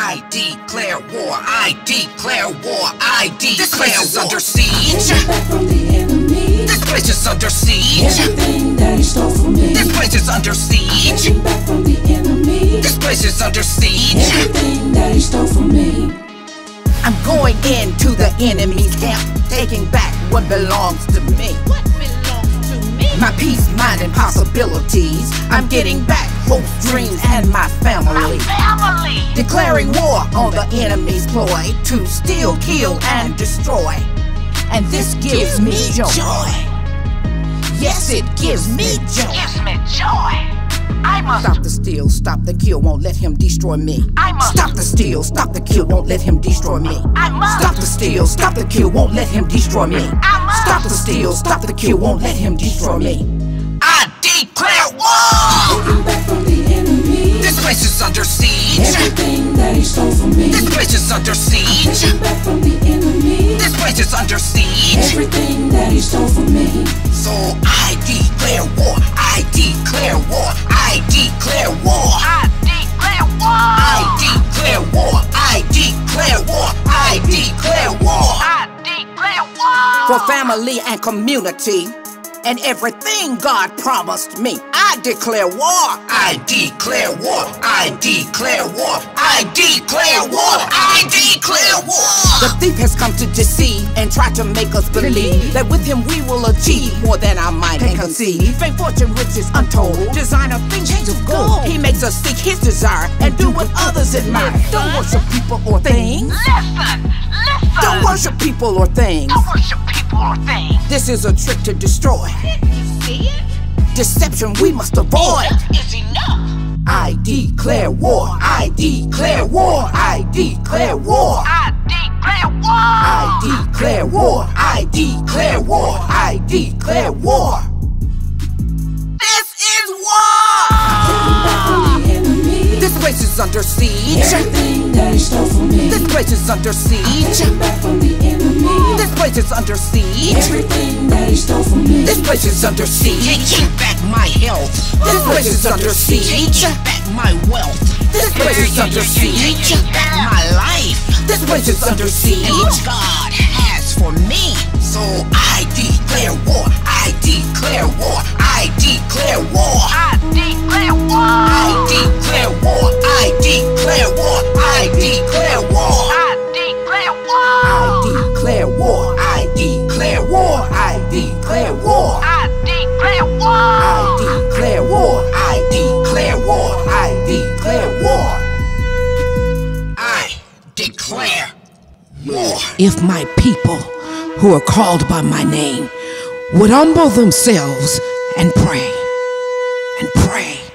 I declare war. I declare war. I declare this place is under siege. Back from the enemy. This place is under siege. Everything that he stole from me. This place is under siege. Taking back from the enemy. This place is under siege. Everything that he stole from me. I'm going into the enemy's camp, taking back what belongs to me. What belongs to me? My peace, mind, and possibilities. I'm getting back hopes, dreams, and my family. Family. Declaring war on the enemy's ploy to steal, kill, and destroy. And this gives me joy. Yes, it gives me joy. Gives me joy. I must Stop the steal, stop the kill, won't let him destroy me. I must Stop the steal, stop the kill, won't let him destroy me. I must Stop the steal, stop the kill, won't let him destroy me. I must Stop the steal, stop the kill, won't let him destroy me. I declare war! Taking back from the enemy. This place is under siege. Everything that he stole from me. This place is under siege. Taking back from the enemy. This place is under siege. Everything that he stole from me. So I declare war. I declare war. I declare war. I declare war. I declare war. I declare war. I declare war. I declare war. For family and community and everything God promised me, I declare war. I declare war. I declare war. I declare war. I declare war. The thief has come to deceive and try to make us believe that with him we will achieve more than our mind can conceive. Fame, fortune, riches untold, designer things to gold. He makes us seek his desire and do what others admire. Don't worship people or things. Listen. Don't worship people or things. Don't worship people or things. This is a trick to destroy. You see it? Deception we must avoid. Is enough. I declare war. I declare war. I declare war. I declare war. I declare war. I declare war. I declare war. This is war. Taking back from the enemy. This place is under siege. Everything that he stole from me. This place is under siege. Taking back from the enemy. This place is under siege. Everything that he stole from me. This place is under siege. Take back my health. This place is under siege. Take back my wealth. This place is under siege. Take back my life. This place is under And siege. what God has for me. So I declare war. I declare war. I declare war. I declare war. I declare war. I declare war. I declare war. I declare war. I declare war. I declare war. I declare war. I declare war. I declare war. I declare war. I declare war. I declare war. If my people who are called by my name would humble themselves and pray.